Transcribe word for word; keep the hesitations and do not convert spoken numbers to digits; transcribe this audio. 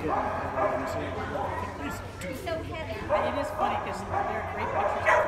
Yeah. And, um, so, They're so heavy. and it is funny because they're great pictures.